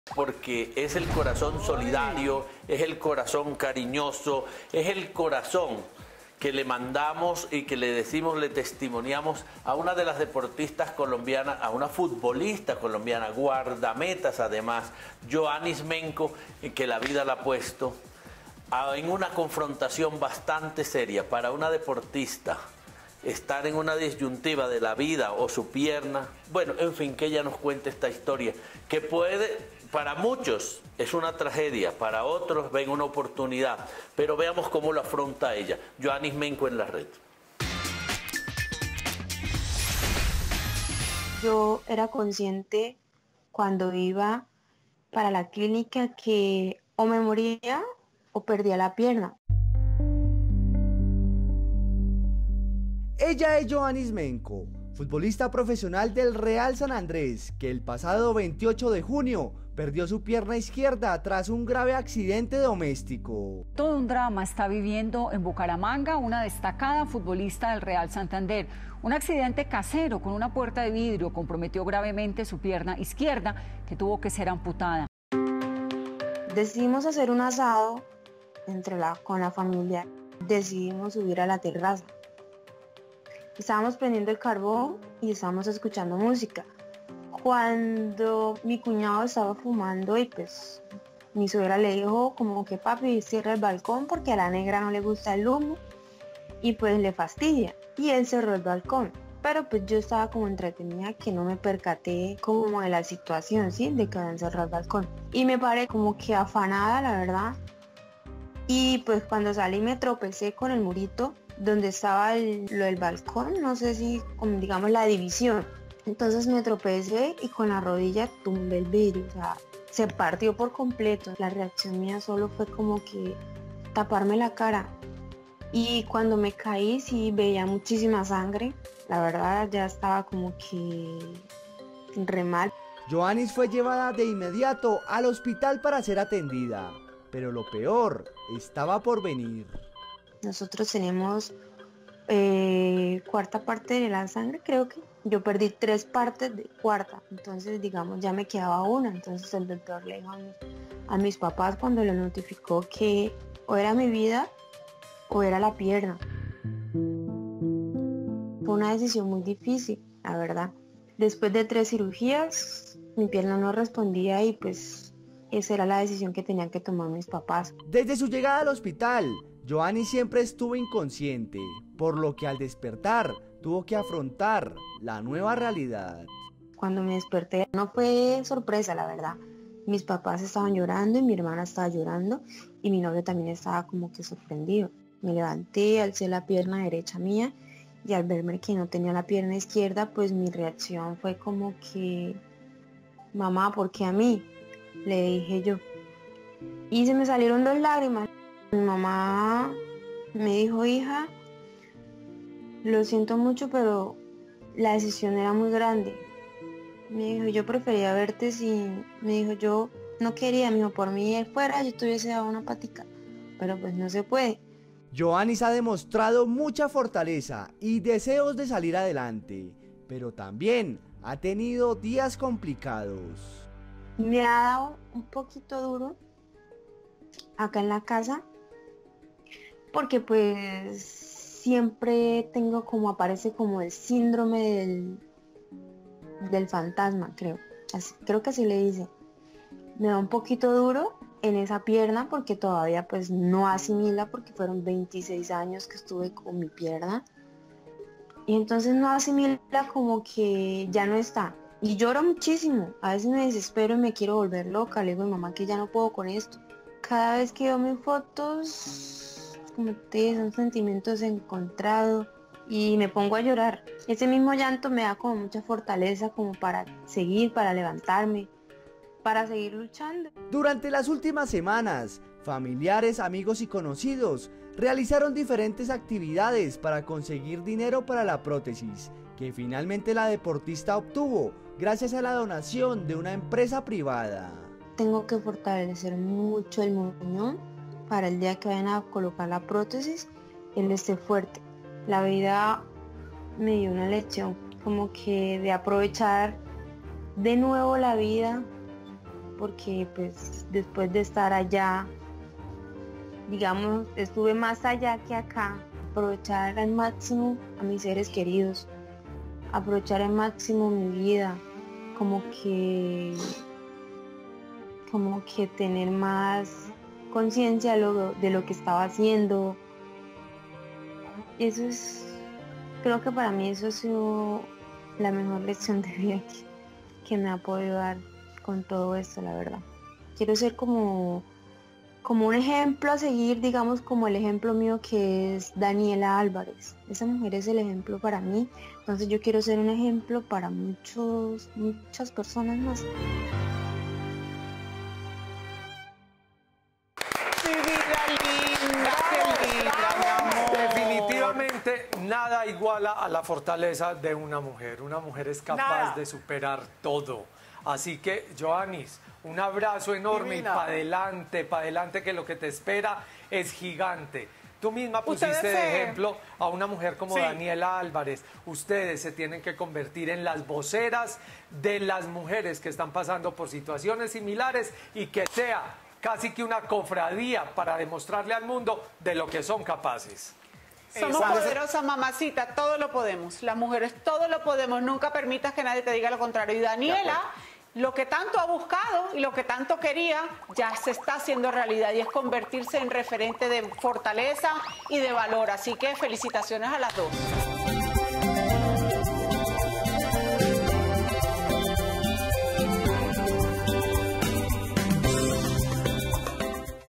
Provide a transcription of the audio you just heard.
porque es el corazón solidario, es el corazón cariñoso, es el corazón que le mandamos y que le decimos, le testimoniamos a una de las deportistas colombianas, a una futbolista colombiana, guardametas además, Joannis Menco, que la vida la ha puesto en una confrontación bastante seria para una deportista. Estar en una disyuntiva de la vida o su pierna, bueno, en fin, que ella nos cuente esta historia, que puede, para muchos es una tragedia, para otros ven una oportunidad, pero veamos cómo lo afronta ella. Joannis Menco en la red. Yo era consciente cuando iba para la clínica que o me moría o perdía la pierna. Ella es Joannis Menco, futbolista profesional del Real San Andrés, que el pasado 28 de junio perdió su pierna izquierda tras un grave accidente doméstico. Todo un drama está viviendo en Bucaramanga una destacada futbolista del Real Santander. Un accidente casero con una puerta de vidrio comprometió gravemente su pierna izquierda, que tuvo que ser amputada. Decidimos hacer un asado con la familia. Decidimos subir a la terraza. Estábamos prendiendo el carbón y estábamos escuchando música. Cuando mi cuñado estaba fumando y pues mi suegra le dijo como que papi cierra el balcón porque a la negra no le gusta el humo y pues le fastidia. Y él cerró el balcón. Pero pues yo estaba como entretenida que no me percaté como de la situación, ¿sí? De que habían cerrado el balcón. Y me paré como que afanada, la verdad. Y pues cuando salí me tropecé con el murito donde estaba lo del balcón, no sé si como digamos la división. Entonces me tropecé y con la rodilla tumbé el vidrio, o sea, se partió por completo. La reacción mía solo fue como que taparme la cara. Y cuando me caí sí veía muchísima sangre, la verdad ya estaba como que re mal. Joannis fue llevada de inmediato al hospital para ser atendida, pero lo peor estaba por venir. Nosotros tenemos cuarta parte de la sangre, creo que yo perdí 3 partes de cuarta, entonces digamos ya me quedaba una. Entonces el doctor le dijo a mis papás cuando le notificó que o era mi vida o era la pierna. Fue una decisión muy difícil, la verdad. Después de 3 cirugías mi pierna no respondía y pues esa era la decisión que tenían que tomar mis papás. Desde su llegada al hospital, Joannis siempre estuvo inconsciente, por lo que al despertar tuvo que afrontar la nueva realidad. Cuando me desperté no fue sorpresa, la verdad. Mis papás estaban llorando y mi hermana estaba llorando y mi novio también estaba como que sorprendido. Me levanté, alcé la pierna derecha mía y al verme que no tenía la pierna izquierda, pues mi reacción fue como que, mamá, ¿por qué a mí? Le dije yo. Y se me salieron 2 lágrimas. Mi mamá me dijo, hija, lo siento mucho, pero la decisión era muy grande. Me dijo, yo prefería verte sin... Me dijo, yo no quería, me dijo, por mí fuera, yo tuviese dado una patica. Pero pues no se puede. Joannis ha demostrado mucha fortaleza y deseos de salir adelante, pero también ha tenido días complicados. Me ha dado un poquito duro acá en la casa, porque pues siempre tengo como aparece como el síndrome del fantasma, creo que así le dice. Me da un poquito duro en esa pierna porque todavía pues no asimila, porque fueron 26 años que estuve con mi pierna y entonces no asimila, como que ya no está. Y lloro muchísimo, a veces me desespero y me quiero volver loca, le digo a mi mamá que ya no puedo con esto. Cada vez que veo mis fotos, como te digo, son sentimientos encontrados y me pongo a llorar. Ese mismo llanto me da como mucha fortaleza como para seguir, para levantarme, para seguir luchando. Durante las últimas semanas, familiares, amigos y conocidos realizaron diferentes actividades para conseguir dinero para la prótesis, que finalmente la deportista obtuvo gracias a la donación de una empresa privada. Tengo que fortalecer mucho el muñón para el día que vayan a colocar la prótesis, él esté fuerte. La vida me dio una lección como que de aprovechar de nuevo la vida, porque pues después de estar allá, digamos, estuve más allá que acá, aprovechar al máximo a mis seres queridos, aprovechar al máximo mi vida, como que tener más conciencia de lo que estaba haciendo. Eso es, creo que para mí eso ha sido la mejor lección de vida que me ha podido dar con todo esto, la verdad. Quiero ser como un ejemplo a seguir, digamos, como el ejemplo mío que es Daniela Álvarez. Esa mujer es el ejemplo para mí, entonces yo quiero ser un ejemplo para muchas personas más. Definitivamente nada iguala a la fortaleza de una mujer. Una mujer es capaz de superar todo. Así que, Joannis, un abrazo enorme y para adelante, que lo que te espera es gigante. Tú misma pusiste de ejemplo a una mujer como Daniela Álvarez. Ustedes se tienen que convertir en las voceras de las mujeres que están pasando por situaciones similares y que sea casi que una cofradía para demostrarle al mundo de lo que son capaces. Somos poderosas, mamacita, todo lo podemos. Las mujeres todo lo podemos, nunca permitas que nadie te diga lo contrario. Y Daniela, lo que tanto ha buscado y lo que tanto quería, ya se está haciendo realidad y es convertirse en referente de fortaleza y de valor. Así que felicitaciones a las dos.